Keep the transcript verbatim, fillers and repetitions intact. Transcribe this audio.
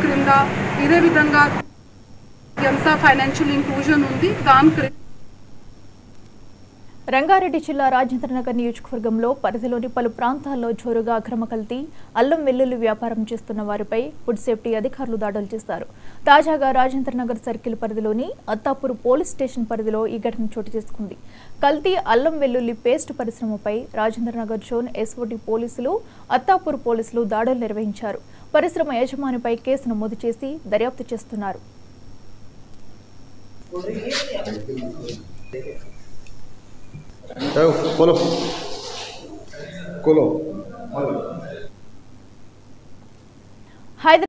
క్రింద ఇదే విధంగా ఎంత ఫైనాన్షియల్ ఇంక్లూజన్ ఉంది దాని రంగారెడ్డి జిల్లా రాజేంద్రనగర్ నియోజకవర్గంలో పరిధిలోని పలు ప్రాంతాల్లో జోరుగా అక్రమ కల్తీ అల్లం వెల్లుల్లి వ్యాపారం చేస్తున్న వారిపై ఫుడ్ సేఫ్టీ అధికారులు దాడులు చేశారు. తాజాగా రాజేంద్రనగర్ సర్కిల్ పరిధిలోని అత్తాపూర్ పోలీస్ స్టేషన్ పరిధిలో ఈ ఘటన చోటు చేసుకుంది. కల్తీ అల్లం వెల్లుల్లి పేస్ట్ పరిశ్రమపై రాజేంద్రనగర్ జోన్ ఎస్ఓటీ పోలీసులు అత్తాపూర్ పోలీసులు దాడులు నిర్వహించారు. పరిశ్రమ యజమానిపై కేసు నమోదు చేసి దర్యాప్తు చేస్తున్నారు. Colo. Colo.